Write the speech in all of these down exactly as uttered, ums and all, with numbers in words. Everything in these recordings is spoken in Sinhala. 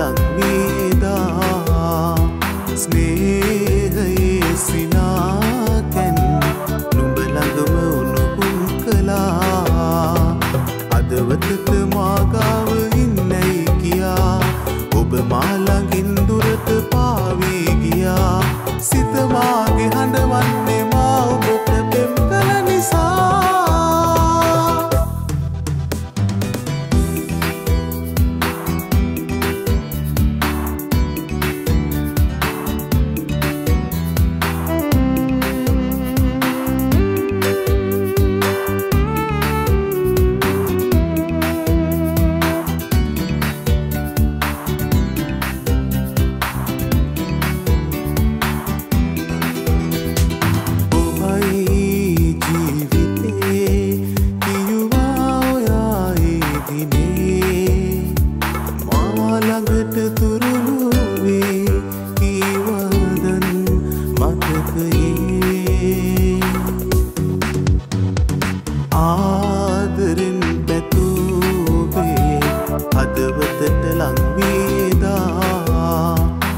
ලං වේදා ස්නේහයේ සිනාකැන් නුඹ ළඟම උණුහුම් කළා අදවතට මාගාව ඉන්නයි කියා ඔබ මා ළඟින් දුරට පාවී ගියා සිත මාගේ හඬවන්නේ මා ඔබට පෙම් කළ නිසා ආදරෙන් පැතුවේ හදවතට ලං වේදා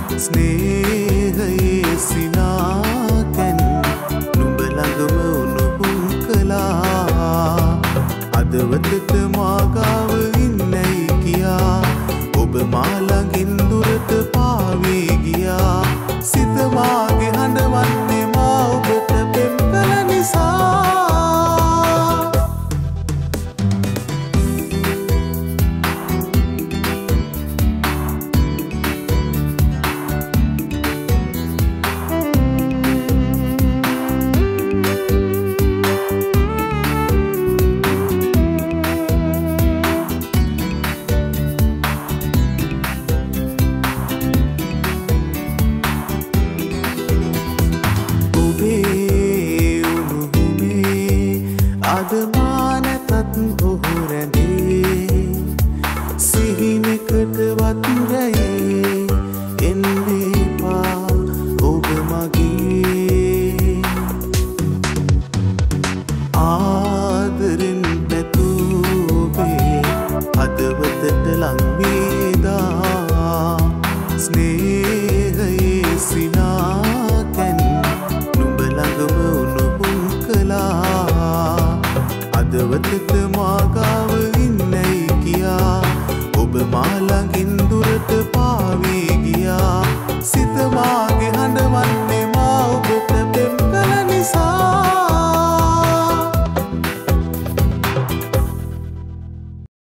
ස්නේහයේ සිනාකැන් නුඹ ළඟම උණුහුම් කළා අදවතට මාගාව ඉන්නයි කියා ඔබ මා ළඟින් දුරට පාවී ගියා සිත මාගේ හඬවන්නේ මා ඔබට පෙම් කළ නිසා අදමානතත් ඔහු රැඳේ සිහිනකට වතුරයේ එන්නේපා ඔබ මගේ ආදරෙන් පැතුවේ හදවතට ලං වේදා ස්නේහයේ සිනාකැන් නුඹ ළඟම උණුහුම් කළා අදවතට මාගාව ඉන්නයි කියා ඔබ මා ළඟින් දුරට පාවී ගියා සිත මාගේ හඬවන්නේ